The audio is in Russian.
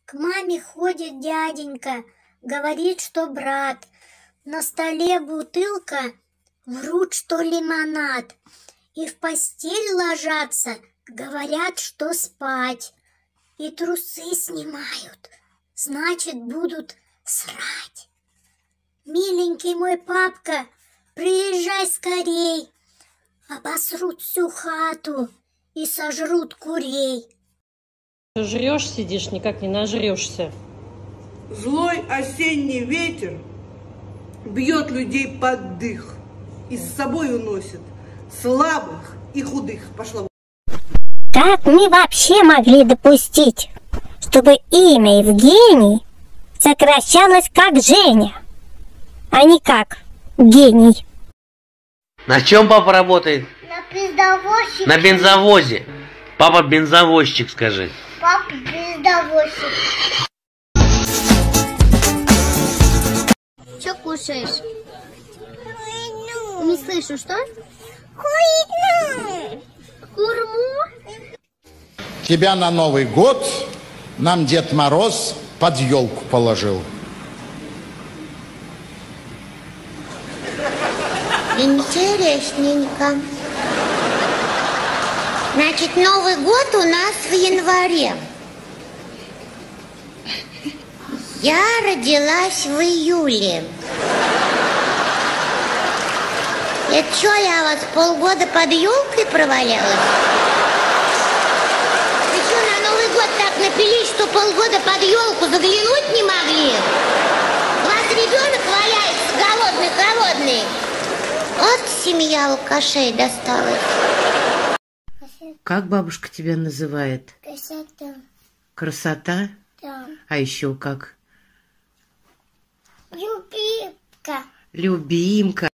К маме ходит дяденька, говорит, что брат. На столе бутылка, врут, что лимонад. И в постель ложатся, говорят, что спать. И трусы снимают, значит, будут срать. Миленький мой папка, приезжай скорей, обосрут всю хату и сожрут курей. Жрешь, сидишь, никак не нажрешься. Злой осенний ветер бьет людей под дых и с собой уносит слабых и худых. Пошла. Как мы вообще могли допустить, чтобы имя Евгений сокращалось как Женя, а не как гений? На чем папа работает? На бензовозчике. На бензовозе. Папа бензовозчик, скажи. Папа бензовозчик. Что кушаешь? Хуйню. Не слышу, что? Хуйню. Хурму? Тебя на Новый год нам Дед Мороз под елку положил. Интересненько. Значит, Новый год у нас в январе. Я родилась в июле. Это что, я вас полгода под елкой провалялась? Вы что, на Новый год так напились, что полгода под елку заглянуть не могли? У вас ребенок валяется голодный. Вот семья алкашей досталась. Как бабушка тебя называет? Красота. Красота? Да. А еще как? Любимка. Любимка.